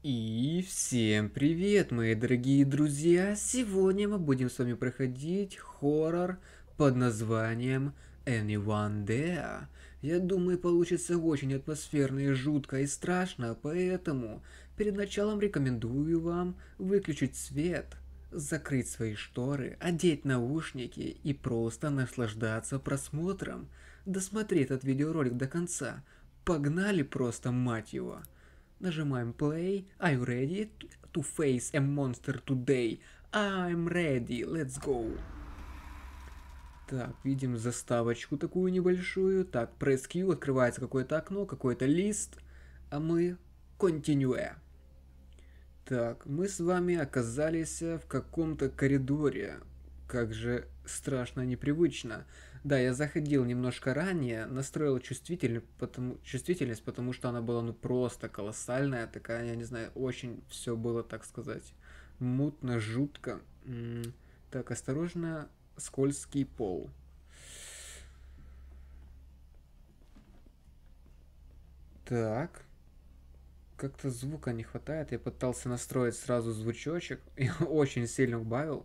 И всем привет, мои дорогие друзья! Сегодня мы будем с вами проходить хоррор под названием Anyone There. Я думаю, получится очень атмосферно и жутко и страшно, поэтому перед началом рекомендую вам выключить свет, закрыть свои шторы, одеть наушники и просто наслаждаться просмотром. Досмотри этот видеоролик до конца. Погнали просто, мать его! Нажимаем play. Are you ready to face a monster today? I'm ready. Let's go. Так, видим заставочку такую небольшую. Так, press Q, открывается какое-то окно, какой-то лист. А мы continue. Так, мы с вами оказались в каком-то коридоре. Как же страшно непривычно. Да, я заходил немножко ранее, настроил чувствительность, потому что она была ну просто колоссальная, такая, я не знаю, очень все было, так сказать, мутно, жутко. Так, осторожно, скользкий пол. Так, как-то звука не хватает, я пытался настроить сразу звучочек, и очень сильно убавил.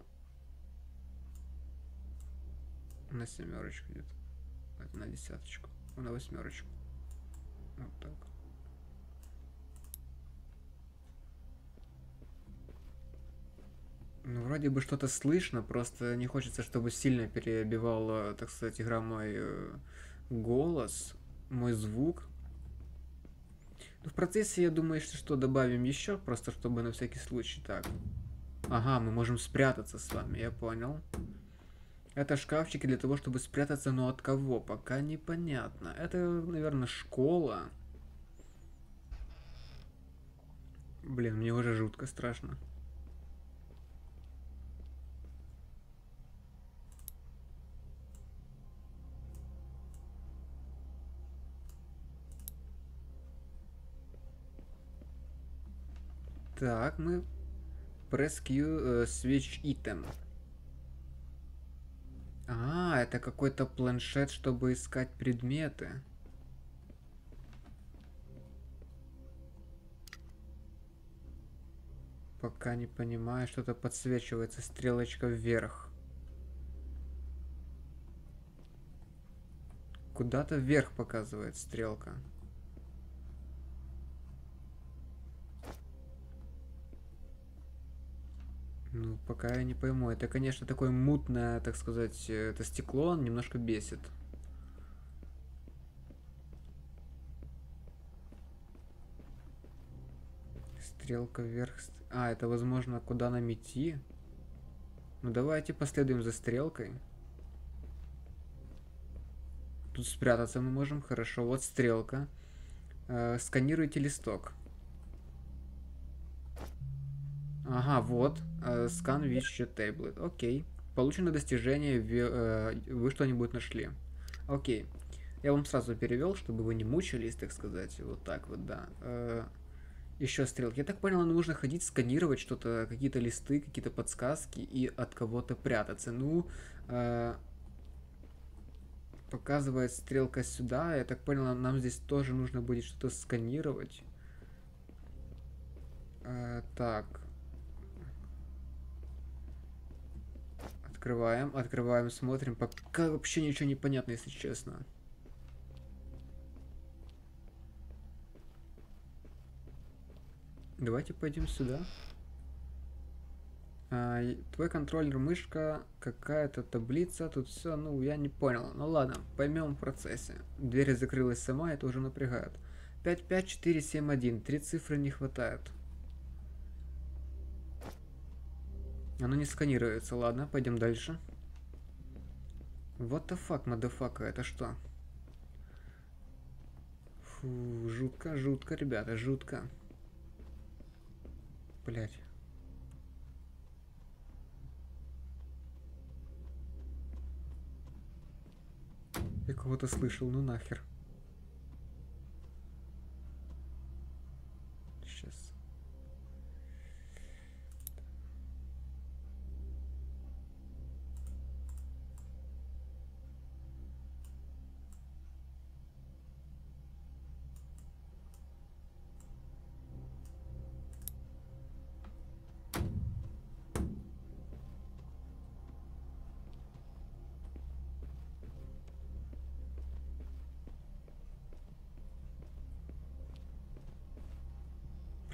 На семерочку где-то, на десяточку, на восьмерочку. Вот так. Ну, вроде бы что-то слышно, просто не хочется, чтобы сильно перебивала, так сказать, игра мой голос, мой звук. Ну, в процессе, я думаю, что добавим еще, просто чтобы на всякий случай так. Ага, мы можем спрятаться с вами, я понял. Это шкафчики для того, чтобы спрятаться, но от кого? Пока непонятно. Это, наверное, школа. Блин, мне уже жутко страшно. Так, мы press Q switch item. А, это какой-то планшет, чтобы искать предметы. Пока не понимаю, что-то подсвечивается, стрелочка вверх. Куда-то вверх показывает стрелка. Ну, пока я не пойму. Это, конечно, такое мутное, так сказать, это стекло немножко бесит. Стрелка вверх. А, это, возможно, куда нам идти? Ну, давайте последуем за стрелкой. Тут спрятаться мы можем. Хорошо, вот стрелка. Сканируйте листок. Ага, вот. Scan with tablet. Окей. Получено достижение. Вы что-нибудь нашли. Окей. Я вам сразу перевел, чтобы вы не мучились, так сказать. Вот так вот, да. Еще стрелки. Я так понял, нам нужно ходить, сканировать что-то, какие-то листы, какие-то подсказки и от кого-то прятаться. Ну, показывает стрелка сюда. Я так понял, нам здесь тоже нужно будет что-то сканировать. Так. Открываем, смотрим. Пока вообще ничего не понятно, если честно. Давайте пойдем сюда. Твой контроллер, мышка, какая-то таблица, тут все, ну, я не понял. Ну ладно, поймем в процессе. Дверь закрылась сама, это уже напрягает. 55471, 3 цифры не хватает. Оно не сканируется, ладно, пойдем дальше. What the fuck, motherfucker, это что? Фу, жутко, жутко, ребята, жутко. Блять. Я кого-то слышал, ну нахер. Сейчас.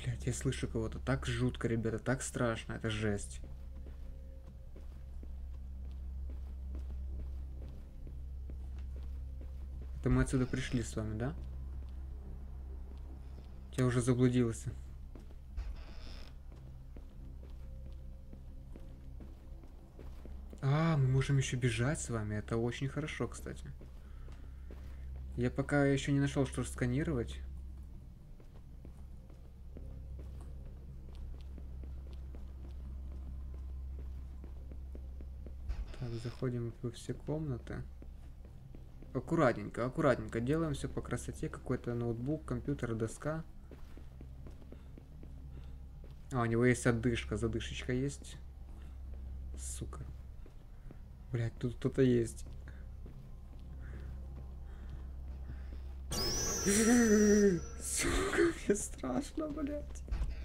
Блять, я слышу кого-то. Так жутко, ребята, так страшно. Это жесть. Это мы отсюда пришли с вами, да? Я уже заблудился. А, мы можем еще бежать с вами. Это очень хорошо, кстати. Я пока еще не нашел, что сканировать. Так, заходим во все комнаты. Аккуратненько, аккуратненько. Делаем все по красоте. Какой-то ноутбук, компьютер, доска. А, у него есть одышка. Задышечка есть. Сука. Блять, тут кто-то есть. Сука, мне страшно, блять.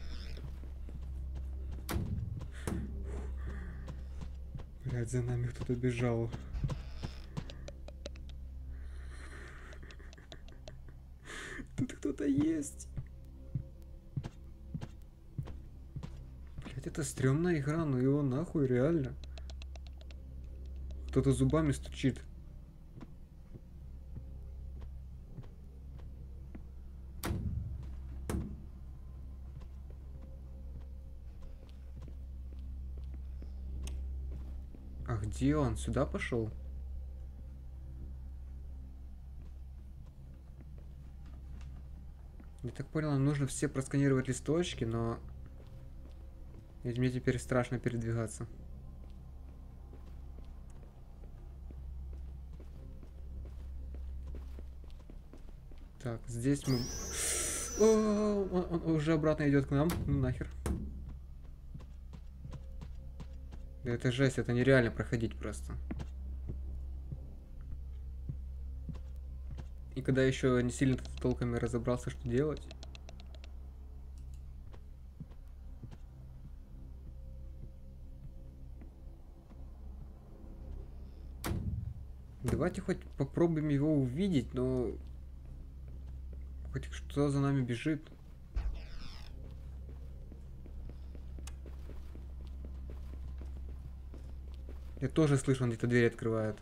Блять, за нами кто-то бежал. Тут кто-то есть. Блять, это стрёмная игра, ну его нахуй, реально. Кто-то зубами стучит. А где он? Сюда пошел? Я так понял, нам нужно все просканировать листочки, но... Мне теперь страшно передвигаться. Так, здесь мы... О, он уже обратно идет к нам. Ну нахер. Да это жесть, это нереально проходить просто. И когда еще не сильно толком и разобрался, что делать. Давайте хоть попробуем его увидеть, но... Хоть что за нами бежит. Я тоже слышу, он где-то дверь открывает.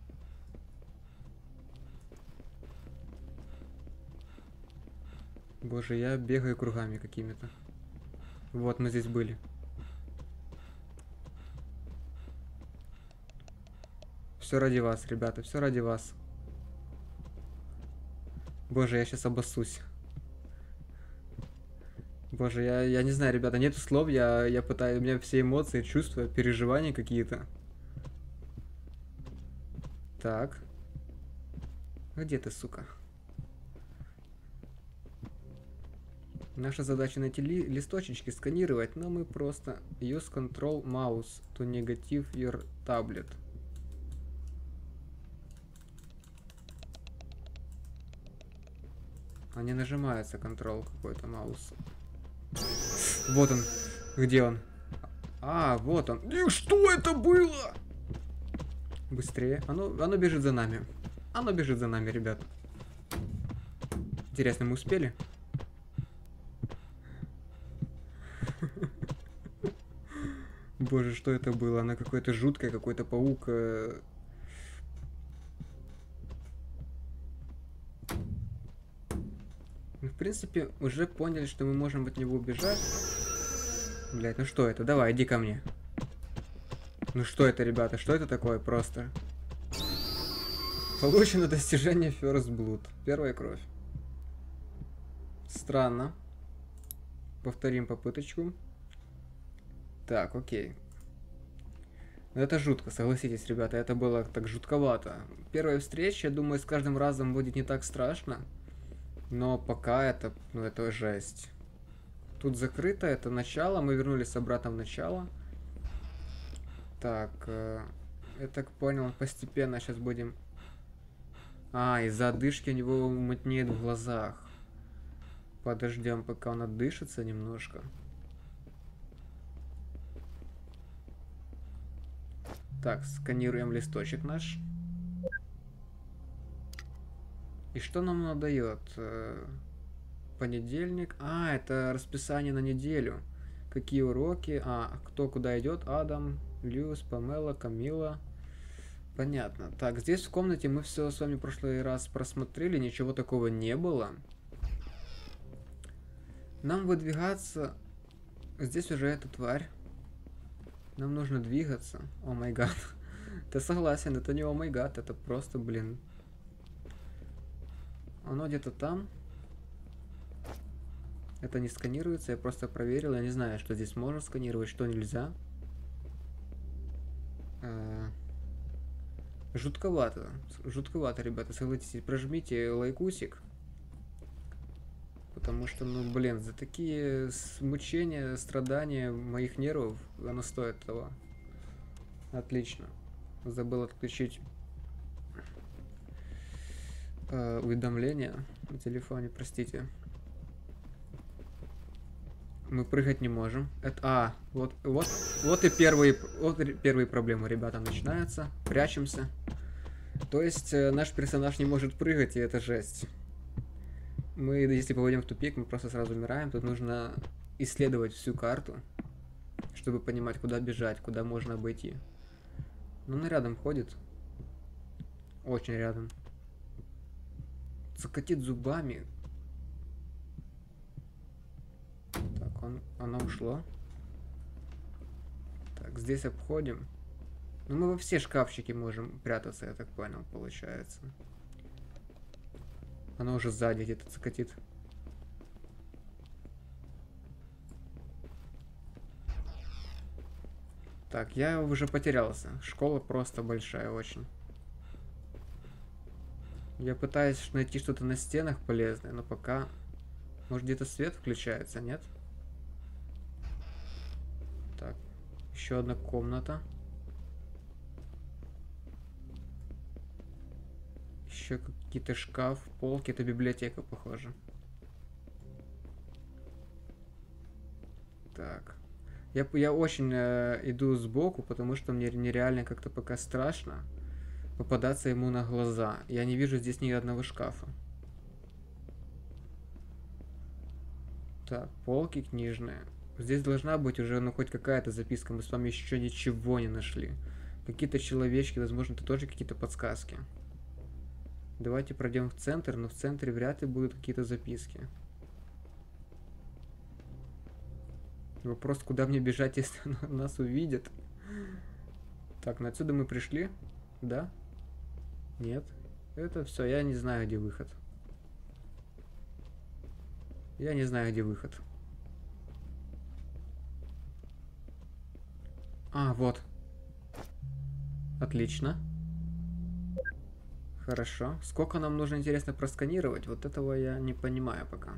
Боже, я бегаю кругами какими-то. Вот, мы здесь были. Все ради вас, ребята, все ради вас. Боже, я сейчас обоссусь. Боже, я не знаю, ребята, нету слов, я пытаюсь, у меня все эмоции, чувства, переживания какие-то. Так. Где ты, сука? Наша задача найти листочечки, сканировать, но мы просто use control mouse to negative your tablet. А не нажимается control какой-то маус. Вот он. Где он? А, вот он. И что это было? Быстрее. Оно бежит за нами. Оно бежит за нами, ребят. Интересно, мы успели? Боже, что это было? Она какое-то жуткое, какой-то паук. Мы, в принципе, уже поняли, что мы можем от него убежать. Блять, ну что это? Давай, иди ко мне. Ну что это, ребята? Что это такое просто? Получено достижение First Blood. Первая кровь. Странно. Повторим попыточку. Так, окей. Ну это жутко, согласитесь, ребята, это было так жутковато. Первая встреча, я думаю, с каждым разом будет не так страшно. Но пока это, ну это жесть. Тут закрыто, это начало, мы вернулись обратно в начало. Так, я так понял, постепенно сейчас будем... А, из-за одышки у него мутнеет в глазах. Подождем, пока он отдышится немножко. Так, сканируем листочек наш. И что нам он дает? Понедельник. А, это расписание на неделю. Какие уроки? А, кто куда идет? Адам, Льюис, Памела, Камила. Понятно. Так, здесь в комнате мы все с вами в прошлый раз просмотрели, ничего такого не было. Нам выдвигаться... Здесь уже эта тварь. Нам нужно двигаться. О май гад. Ты согласен, это не о май гад, это просто, блин. Оно где-то там. Это не сканируется, я просто проверил. Я не знаю, что здесь можно сканировать, что нельзя. Жутковато. Жутковато, ребята, согласитесь. Прожмите лайкусик. Потому что, ну, блин, за такие мучения, страдания моих нервов оно стоит того. Отлично. Забыл отключить уведомления на телефоне, простите. Мы прыгать не можем. Это, вот и первые проблемы, ребята, начинаются. Прячемся. То есть наш персонаж не может прыгать, и это жесть. Мы, если попадем в тупик, мы просто сразу умираем. Тут нужно исследовать всю карту, чтобы понимать, куда бежать, куда можно обойти. Ну, он рядом ходит. Очень рядом. Закатит зубами. Так, оно ушло. Так, здесь обходим. Ну, мы во все шкафчики можем прятаться, я так понял, получается. Оно уже сзади где-то закатит. Так, я уже потерялся. Школа просто большая очень. Я пытаюсь найти что-то на стенах полезное, но пока... Может, где-то свет включается, нет? Так, еще одна комната. Еще какие-то шкаф, полки. Это библиотека, похоже. Так. Я очень иду сбоку, потому что мне нереально как-то пока страшно попадаться ему на глаза. Я не вижу здесь ни одного шкафа. Так, полки книжные. Здесь должна быть уже, ну, хоть какая-то записка. Мы с вами еще ничего не нашли. Какие-то человечки, возможно, это тоже какие-то подсказки. Давайте пройдем в центр, но в центре вряд ли будут какие-то записки. Вопрос, куда мне бежать, если нас увидят. Так, ну отсюда мы пришли? Да? Нет? Это все, я не знаю, где выход. Я не знаю, где выход. А, вот. Отлично. Хорошо. Сколько нам нужно, интересно, просканировать? Вот этого я не понимаю пока.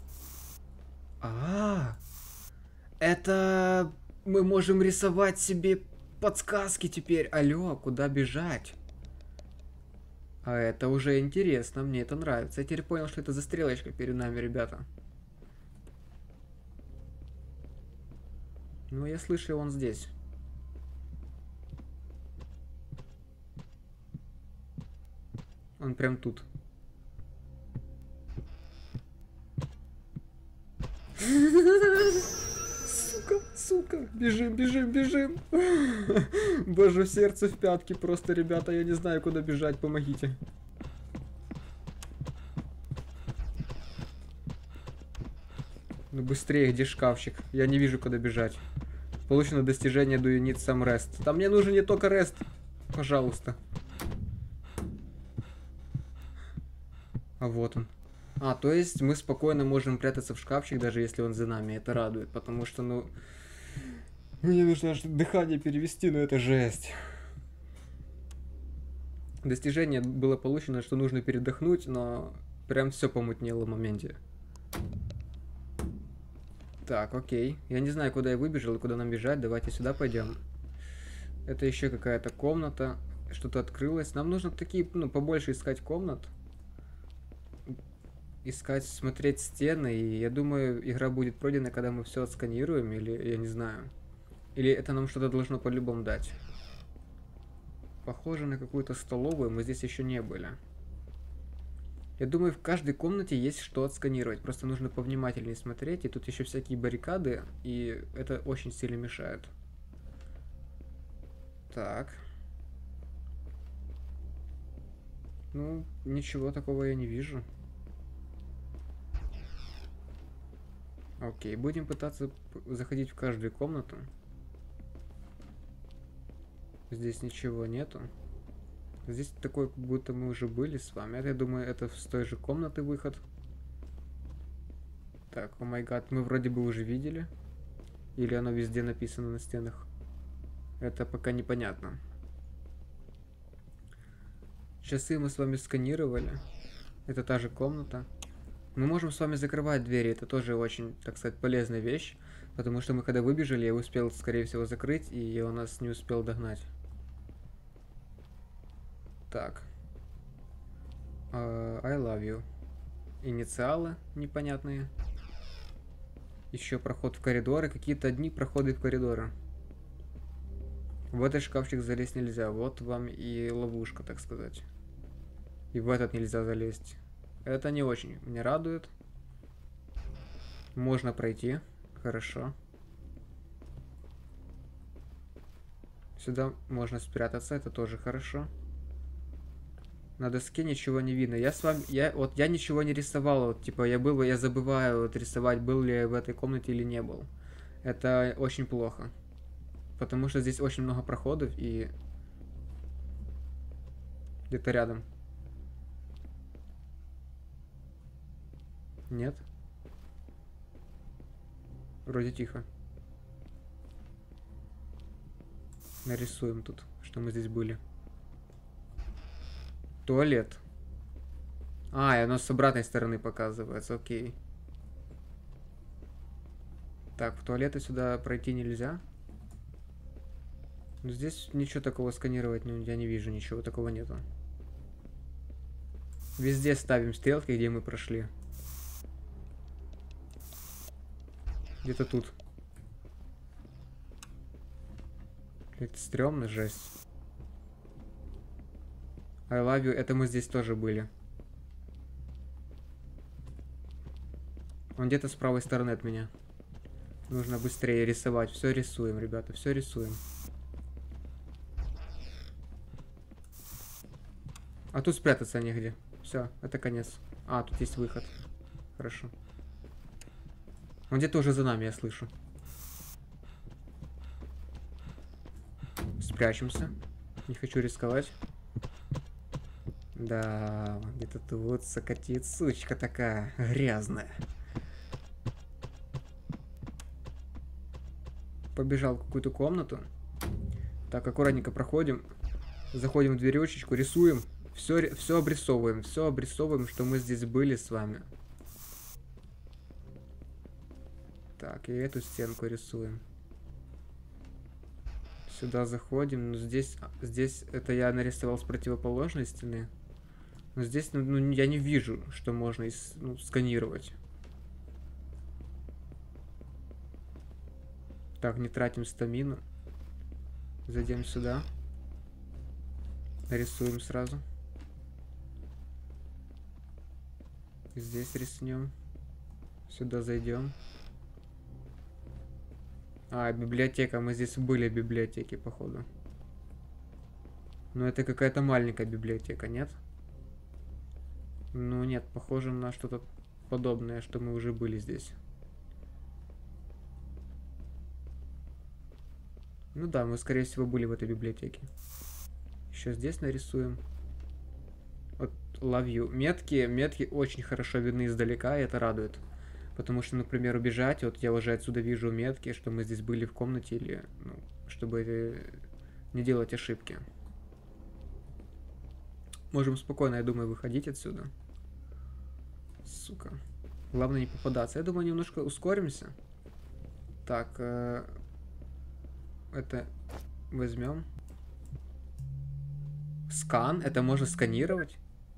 Это мы можем рисовать себе подсказки теперь. Алло, куда бежать? А это уже интересно, мне это нравится. Я теперь понял, что это за стрелочка перед нами, ребята. Ну, я слышу, он здесь. Он прям тут. Сука, бежим, бежим, бежим. Боже, сердце в пятки просто, ребята, я не знаю, куда бежать, помогите. Ну быстрее, где шкафчик? Я не вижу, куда бежать. Получено достижение do you need some rest. Там мне нужен не только rest. Пожалуйста. А вот он. А, то есть мы спокойно можем прятаться в шкафчик, даже если он за нами. Это радует, потому что, ну... Мне нужно аж дыхание перевести, но это жесть. Достижение было получено, что нужно передохнуть, но прям все помутнело в моменте. Так, окей. Я не знаю, куда я выбежал и куда нам бежать. Давайте сюда пойдем. Это еще какая-то комната. Что-то открылось. Нам нужно такие, ну, побольше искать комнат. Искать, смотреть стены. И я думаю, игра будет пройдена, когда мы все отсканируем. Или я не знаю. Или это нам что-то должно по-любому дать. Похоже на какую-то столовую. Мы здесь еще не были. Я думаю, в каждой комнате есть что отсканировать. Просто нужно повнимательнее смотреть. И тут еще всякие баррикады. И это очень сильно мешает. Так. Ну, ничего такого я не вижу. Окей, будем пытаться заходить в каждую комнату. Здесь ничего нету. Здесь такой, как будто мы уже были с вами. Это, я думаю, это с той же комнаты выход. Так, о май гад, мы вроде бы уже видели. Или оно везде написано на стенах. Это пока непонятно. Часы мы с вами сканировали. Это та же комната. Мы можем с вами закрывать двери. Это тоже очень, так сказать, полезная вещь. Потому что мы когда выбежали, я успел, скорее всего, закрыть. И я у нас не успел догнать. Так. I love you. Инициалы непонятные. Еще проход в коридоры. Какие-то одни проходы в коридоры. В этот шкафчик залезть нельзя. Вот вам и ловушка, так сказать. И в этот нельзя залезть. Это не очень меня радует. Можно пройти. Хорошо. Сюда можно спрятаться. Это тоже хорошо. На доске ничего не видно. Я с вами... Я ничего не рисовал. Вот, типа, я забываю вот, рисовать, был ли я в этой комнате или не был. Это очень плохо. Потому что здесь очень много проходов и... Где-то рядом. Нет? Вроде тихо. Нарисуем тут, что мы здесь были. Туалет. А, и оно с обратной стороны показывается, окей. Так, в туалеты сюда пройти нельзя. Но здесь ничего такого сканировать я не вижу, ничего такого нету. Везде ставим стрелки, где мы прошли. Где-то тут. Это стрёмно, жесть. I love you, это мы здесь тоже были. Он где-то с правой стороны от меня. Нужно быстрее рисовать. Все рисуем, ребята, все рисуем. А тут спрятаться негде. Все, это конец. А, тут есть выход. Хорошо. Он где-то уже за нами, я слышу. Спрячемся. Не хочу рисковать. Да, где-то тут сокатит сучка такая грязная. Побежал в какую-то комнату. Так, аккуратненько проходим. Заходим в дверечечку, рисуем. Все обрисовываем. Все обрисовываем, что мы здесь были с вами. Так, и эту стенку рисуем. Сюда заходим. Но здесь это я нарисовал с противоположной стены. Но здесь ну, я не вижу, что можно сканировать. Так, не тратим стамину. Зайдем сюда. Нарисуем сразу. Здесь рисунем. Сюда зайдем. А, библиотека. Мы здесь были в библиотеке, походу. Но это какая-то маленькая библиотека, нет? Ну нет, похоже на что-то подобное, что мы уже были здесь. Ну да, мы, скорее всего, были в этой библиотеке. Еще здесь нарисуем. Вот, love you. Метки очень хорошо видны издалека, и это радует. Потому что, например, убежать, вот я уже отсюда вижу метки, что мы здесь были в комнате, или, ну, чтобы не делать ошибки. Можем спокойно, я думаю, выходить отсюда. Сука. Главное не попадаться. Я думаю, немножко ускоримся. Так, это возьмем. Скан, это можно сканировать.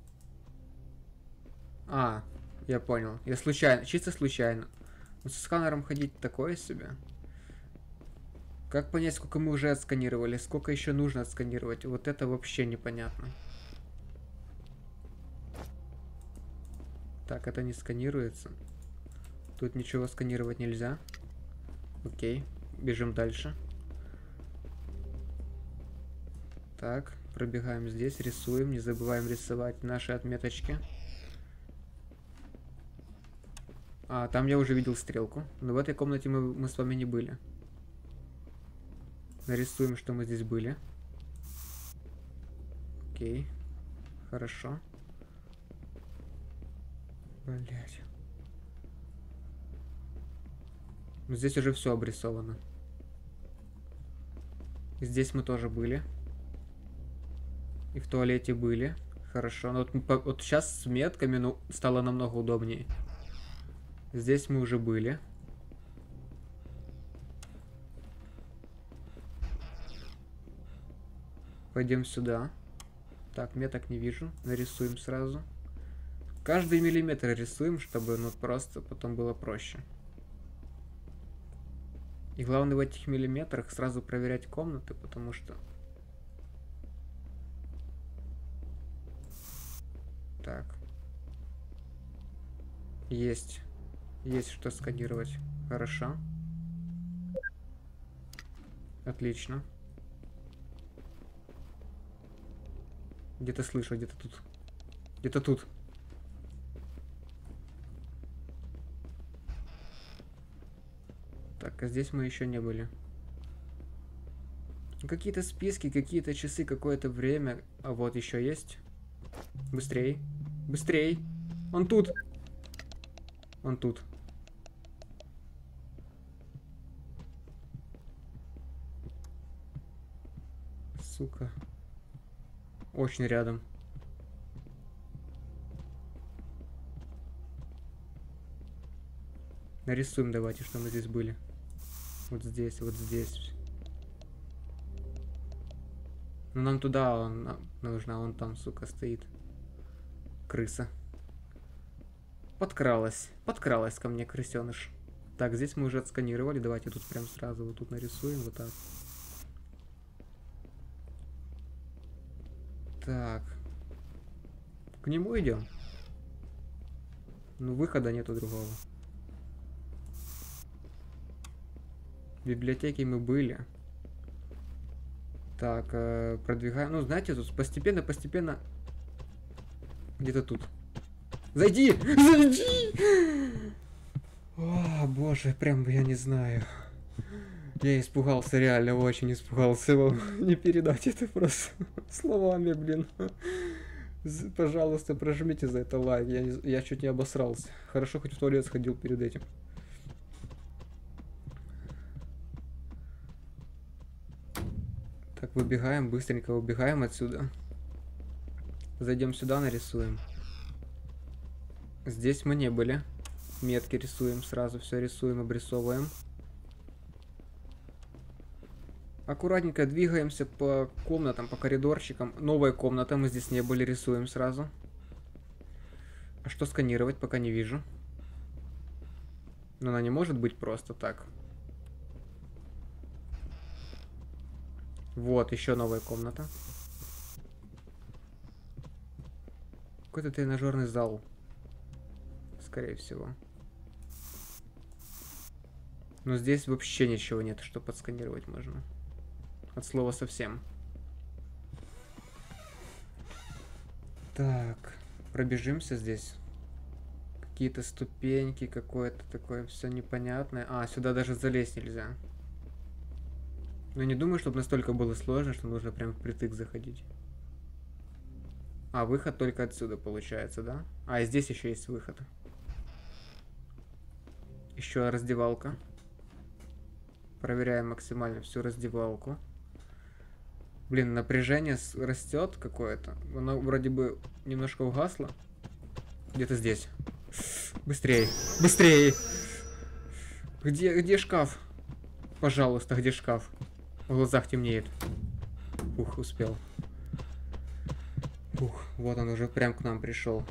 А, я понял. Я случайно, чисто случайно. Но со сканером ходить такое себе. Как понять, сколько мы уже отсканировали, сколько еще нужно отсканировать? Вот это вообще непонятно. Так, это не сканируется. Тут ничего сканировать нельзя. Окей, бежим дальше. Так, пробегаем здесь, рисуем. Не забываем рисовать наши отметочки. А, там я уже видел стрелку. Но в этой комнате мы с вами не были. Нарисуем, что мы здесь были. Окей. Хорошо. Блять. Ну, здесь уже все обрисовано. Здесь мы тоже были. И в туалете были. Хорошо. Но вот сейчас с метками, ну, стало намного удобнее. Здесь мы уже были. Пойдем сюда. Так, меток не вижу. Нарисуем сразу. Каждый миллиметр рисуем, чтобы, ну, просто потом было проще. И главное в этих миллиметрах сразу проверять комнаты, потому что... Так. Есть. Есть что сканировать. Хорошо. Отлично. Где-то слышу, где-то тут. Где-то тут. Так, а здесь мы еще не были. Какие-то списки, какие-то часы, какое-то время. А вот еще есть. Быстрей. Быстрей. Он тут. Он тут. Сука. Очень рядом. Нарисуем давайте, что мы здесь были. Вот здесь, вот здесь. Ну нам туда нужна, он там, сука, стоит. Крыса. Подкралась. Подкралась ко мне, крысеныш. Так, здесь мы уже отсканировали. Давайте тут прям сразу вот тут нарисуем. Вот так. Так. К нему идем. Ну, выхода нету другого. В библиотеке мы были. Так, продвигаем. Ну, знаете, тут постепенно. Где-то тут. Зайди! Зайди! О, боже, прям я не знаю. Я испугался, реально очень испугался. Вам не передать это просто словами, блин. Пожалуйста, прожмите за это лайк. Я чуть не обосрался. Хорошо, хоть в туалет сходил перед этим. Так, выбегаем, быстренько выбегаем отсюда. Зайдем сюда, нарисуем. Здесь мы не были. Метки рисуем, сразу все рисуем, обрисовываем. Аккуратненько двигаемся по комнатам, по коридорчикам. Новая комната, мы здесь не были, рисуем сразу. А что сканировать, пока не вижу. Но она не может быть просто так. Вот, еще новая комната. Какой-то тренажерный зал. Скорее всего. Но здесь вообще ничего нет, что подсканировать можно. От слова совсем. Так, пробежимся здесь. Какие-то ступеньки, какое-то такое все непонятное. А, сюда даже залезть нельзя. Но не думаю, чтобы настолько было сложно, что нужно прям впритык заходить. А, выход только отсюда получается, да? А, и здесь еще есть выход. Еще раздевалка. Проверяем максимально всю раздевалку. Блин, напряжение растет какое-то. Оно вроде бы немножко угасло. Где-то здесь. Быстрее. Быстрее. Где шкаф? Пожалуйста, где шкаф? В глазах темнеет. Ух, успел. Ух, вот он уже прям к нам пришел.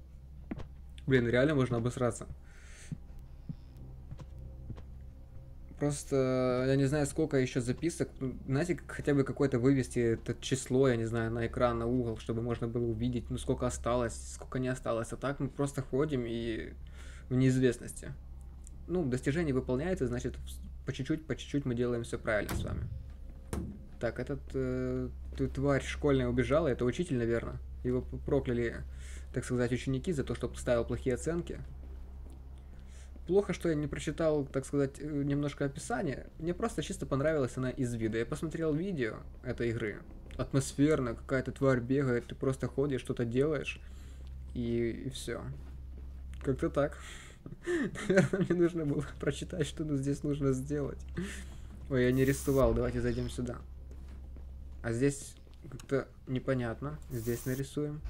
Блин, реально можно обосраться. Просто я не знаю, сколько еще записок. Ну, знаете, хотя бы какое-то вывести это число, я не знаю, на экран, на угол, чтобы можно было увидеть, ну, сколько осталось, сколько не осталось. А так мы просто ходим и в неизвестности. Ну, достижение выполняется, значит, по чуть-чуть мы делаем все правильно с вами. Так, этот тварь школьная убежала, это учитель, наверное. Его прокляли, так сказать, ученики за то, что ставил плохие оценки. Плохо, что я не прочитал, так сказать, немножко описание. Мне просто чисто понравилась она из вида. Я посмотрел видео этой игры. Атмосферно, какая-то тварь бегает, ты просто ходишь, что-то делаешь. И все. Как-то так. Наверное, мне нужно было прочитать, что здесь нужно сделать. Ой, я не рисовал, давайте зайдем сюда. А здесь как-то непонятно. Здесь нарисуем.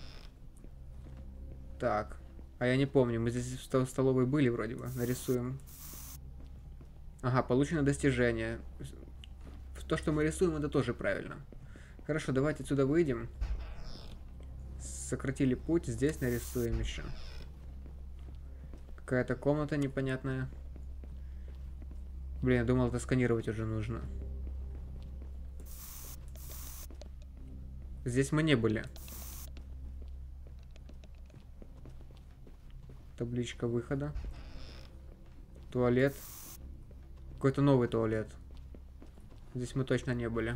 Так. А я не помню, мы здесь в столовой были вроде бы. Нарисуем. Ага, получено достижение. То, что мы рисуем, это тоже правильно. Хорошо, давайте отсюда выйдем. Сократили путь, здесь нарисуем еще. Какая-то комната непонятная. Блин, я думал, это сканировать уже нужно. Здесь мы не были. Табличка выхода. Туалет. Какой-то новый туалет. Здесь мы точно не были.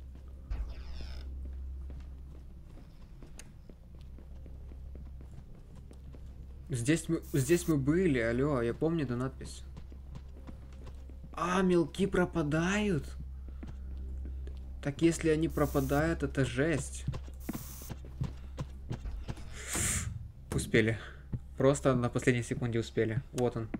Здесь мы были, алло, я помню эту надпись. А, мелки пропадают? Так если они пропадают, это жесть. Успели. Просто на последней секунде успели. Вот он.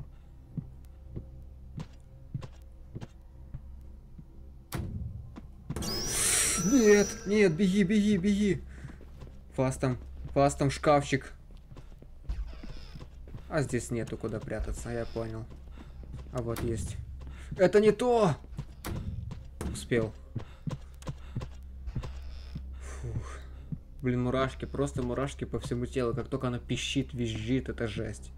Нет, нет, беги, беги, беги. Фастом шкафчик. А здесь нету куда прятаться, я понял. А вот есть. Это не то! Успел. Фух. Блин, мурашки, просто мурашки по всему телу. Как только она пищит, визжит, это жесть.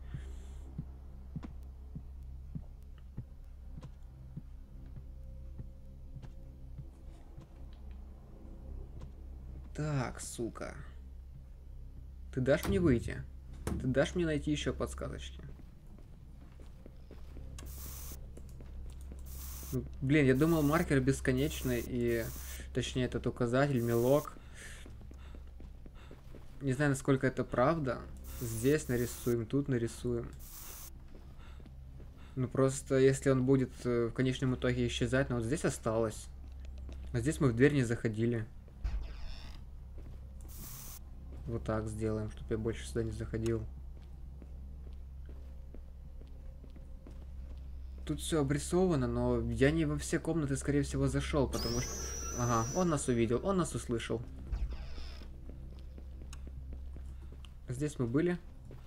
Так, сука. Ты дашь мне выйти? Ты дашь мне найти еще подсказочки? Блин, я думал, маркер бесконечный и... Точнее, этот указатель, мелок. Не знаю, насколько это правда. Здесь нарисуем, тут нарисуем. Ну просто, если он будет в конечном итоге исчезать, но вот здесь осталось. А здесь мы в дверь не заходили. Вот так сделаем, чтобы я больше сюда не заходил. Тут все обрисовано, но я не во все комнаты, скорее всего, зашел, потому что... Ага, он нас увидел, он нас услышал. Здесь мы были.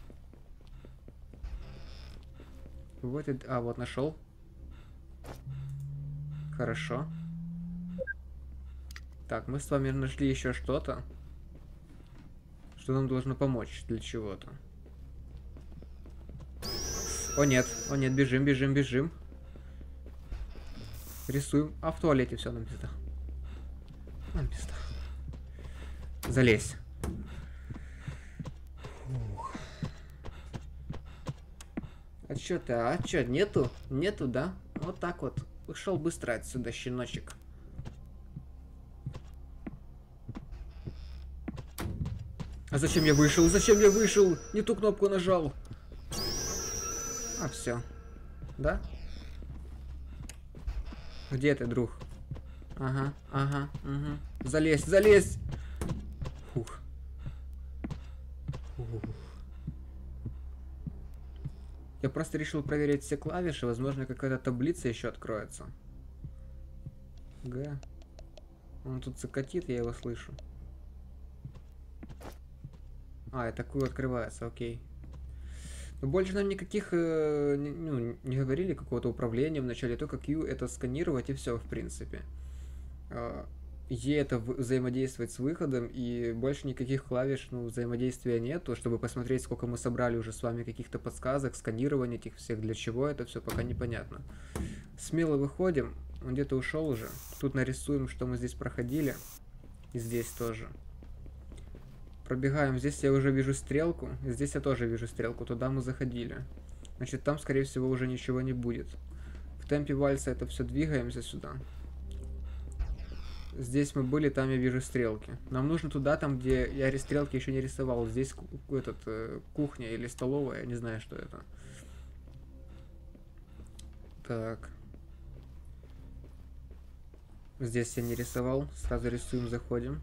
Вот и... А, вот нашел. Хорошо. Так, мы с вами нашли еще что-то, что нам должно помочь для чего-то. О нет, бежим, бежим, бежим. Рисуем. А в туалете все нам пизда. Нам пизда. Залезь. Фух. А чё ты? А чё, нету? Нету, да? Вот так вот. Ушел быстро отсюда, щеночек. А зачем я вышел? Зачем я вышел? Не ту кнопку нажал. А, все. Да? Где ты, друг? Ага, ага, угу. Залезь, залезь! Фух. Фух. Я просто решил проверить все клавиши. Возможно, какая-то таблица еще откроется. Г. Он тут закатит, я его слышу. А, это Q открывается, окей. Но больше нам никаких, не говорили какого-то управления в начале, только Q это сканировать и все, в принципе. E это взаимодействовать с выходом, и больше никаких клавиш, взаимодействия нету, чтобы посмотреть, сколько мы собрали уже с вами каких-то подсказок, сканирование этих всех, для чего это все, пока непонятно. Смело выходим. Он где-то ушел уже. Тут нарисуем, что мы здесь проходили. И здесь тоже. Пробегаем. Здесь я уже вижу стрелку. И здесь я тоже вижу стрелку. Туда мы заходили. Значит, там, скорее всего, уже ничего не будет. В темпе вальса это все двигаемся сюда. Здесь мы были, там я вижу стрелки. Нам нужно туда, там, где я стрелки еще не рисовал. Здесь кухня или столовая, я не знаю, что это. Так. Здесь я не рисовал. Сразу рисуем, заходим.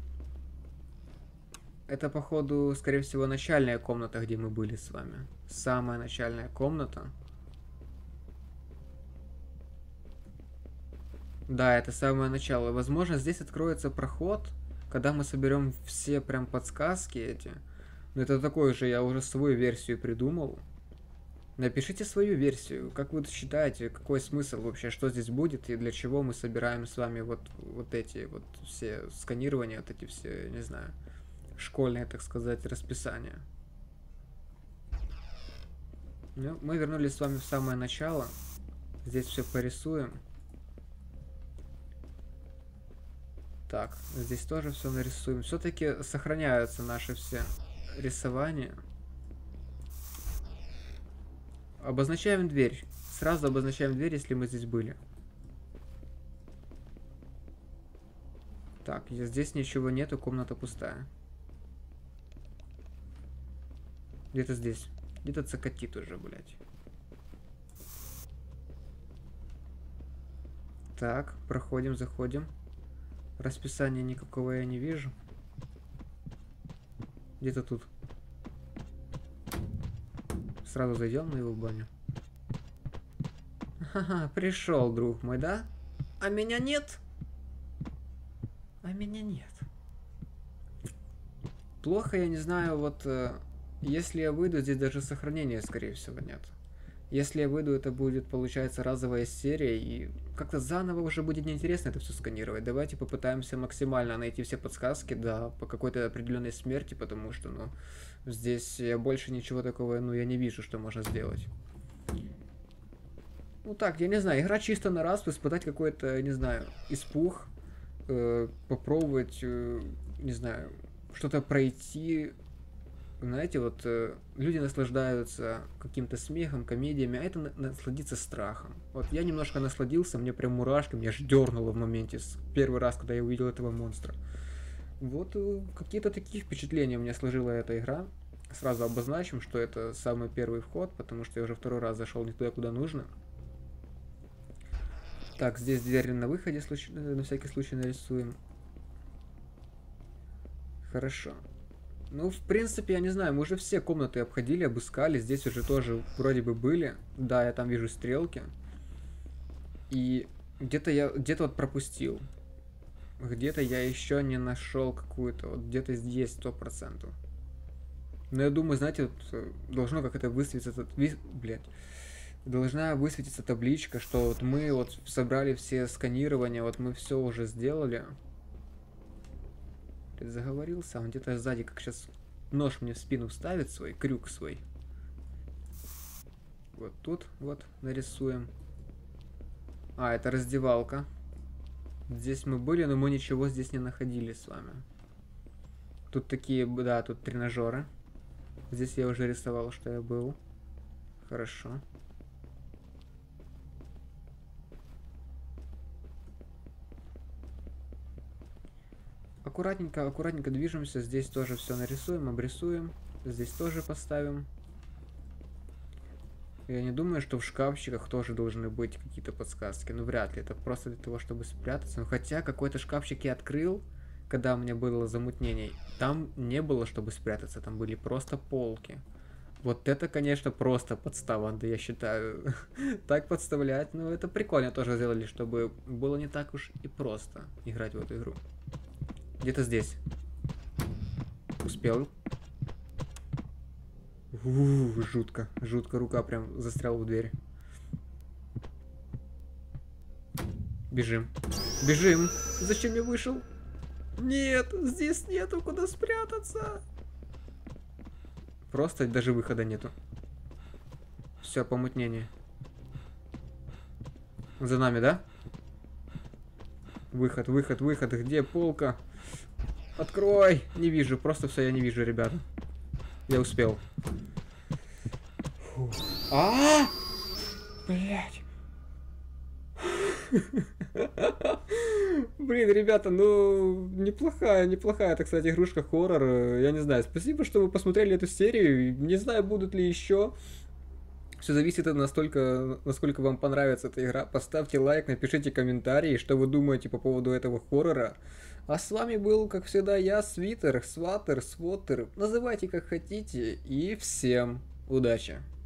Это, походу, скорее всего, начальная комната, где мы были с вами. Самая начальная комната. Да, это самое начало. Возможно, здесь откроется проход, когда мы соберем все прям подсказки эти. Но это такое же, я уже свою версию придумал. Напишите свою версию. Как вы считаете, какой смысл вообще, что здесь будет и для чего мы собираем с вами вот эти вот все сканирования, вот эти все, не знаю, школьные, так сказать, расписания. Ну, мы вернулись с вами в самое начало. Здесь все порисуем. Так, здесь тоже все нарисуем. Все-таки сохраняются наши все рисования. Обозначаем дверь. Сразу обозначаем дверь, если мы здесь были. Так, здесь ничего нету, комната пустая. Где-то здесь. Где-то цокотит уже, блядь. Так, проходим, заходим. Расписания никакого я не вижу. Где-то тут. Сразу зайдем на его баню. Ха-ха, пришел, друг мой, да? А меня нет? А меня нет. Плохо, я не знаю, вот... Если я выйду, здесь даже сохранения, скорее всего, нет. Если я выйду, это будет, получается, разовая серия, и как-то заново уже будет неинтересно это все сканировать. Давайте попытаемся максимально найти все подсказки, да, по какой-то определенной смерти, потому что, ну, здесь я больше ничего такого, ну, я не вижу, что можно сделать. Ну так, я не знаю, игра чисто на раз, испытать какой-то, не знаю, испуг, попробовать, не знаю, что-то пройти. Знаете, вот люди наслаждаются каким-то смехом, комедиями, а это насладиться страхом. Вот я немножко насладился, мне прям мурашки, меня аж дернуло в моменте, первый раз, когда я увидел этого монстра. Вот какие-то такие впечатления у меня сложила эта игра. Сразу обозначим, что это самый первый вход, потому что я уже второй раз зашел не туда, куда нужно. Так, здесь дверь на выходе, на всякий случай нарисуем. Хорошо. Ну, в принципе, я не знаю, мы уже все комнаты обходили, обыскали. Здесь уже тоже вроде бы были. Да, я там вижу стрелки. И где-то вот пропустил. Где-то я еще не нашел какую-то. Вот где-то здесь 100%. Но я думаю, знаете, вот должно как-то высветиться... Блять. Должна высветиться табличка, что вот мы вот собрали все сканирования, вот мы все уже сделали. Заговорился, он где-то сзади, как сейчас нож мне в спину вставит свой, крюк свой. Вот тут вот нарисуем. А, это раздевалка. Здесь мы были, но мы ничего здесь не находили с вами. Тут такие, да, тут тренажеры. Здесь я уже рисовал, что я был. Хорошо. Аккуратненько, аккуратненько движемся. Здесь тоже все нарисуем, обрисуем. Здесь тоже поставим. Я не думаю, что в шкафчиках тоже должны быть какие-то подсказки. Ну, вряд ли. Это просто для того, чтобы спрятаться. Ну, хотя какой-то шкафчик я открыл, когда у меня было замутнение. Там не было, чтобы спрятаться. Там были просто полки. Вот это, конечно, просто подстава, да, я считаю. Так подставлять, ну, это прикольно тоже сделали, чтобы было не так уж и просто играть в эту игру. Где-то здесь. Успел. Жутко. Жутко, рука прям застряла в дверь. Бежим. Бежим. Зачем я вышел? Нет, здесь нету куда спрятаться. Просто даже выхода нету. Все, помутнение. За нами, да? Выход, выход, выход. Где полка? Открой! Не вижу, просто все я не вижу, ребята. Я успел. Блять. Блин, ребята, ну, неплохая, это, кстати, игрушка хоррор. Я не знаю, спасибо, что вы посмотрели эту серию. Не знаю, будут ли еще. Все зависит от насколько вам понравится эта игра. Поставьте лайк, напишите комментарии, что вы думаете по поводу этого хоррора. А с вами был, как всегда, я, Свитер, Сватер, Свотер. Называйте как хотите. И всем удачи!